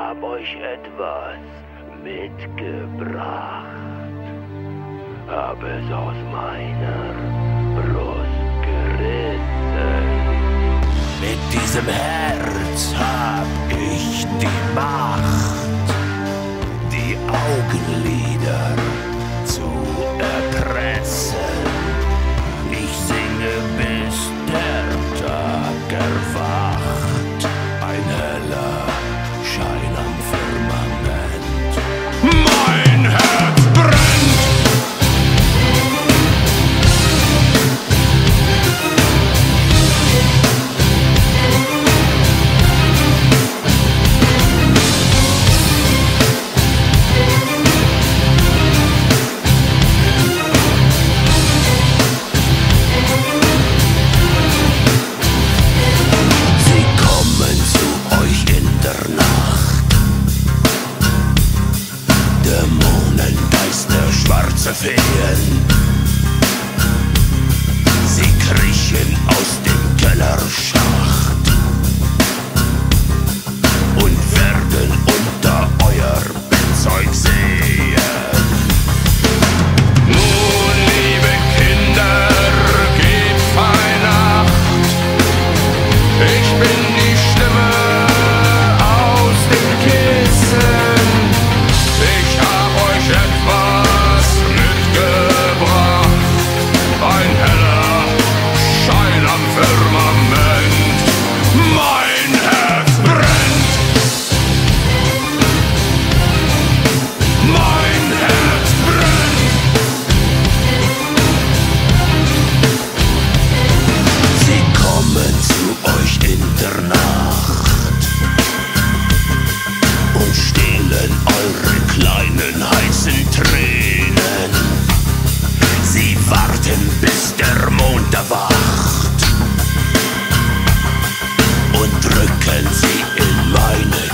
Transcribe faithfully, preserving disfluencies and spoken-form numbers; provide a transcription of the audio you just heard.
hab euch etwas mitgebracht. Hab es aus meiner Brust gerissen. Mit diesem Herz hab ich die Macht, die Augenlider zu erpressen. Ich singe, bis der Tag erwacht. Ein heller Schein am Firmament. Mein Herz brennt! Feen. Sie kriechen aus dem Kellerschacht und werden unter euer Bettzeug sehen. Nun, liebe Kinder, gebt fein Acht. Ich bin die Stimme aus dem Kissen. Ich hab euch etwas ein heller Schein am Firmament. Mein Herz brennt. Mein Herz brennt. Sie kommen zu euch in der Nacht und stehlen eure kleinen heißen Tränen. Sie warten, bis der Mond erwacht und drücken sie in meine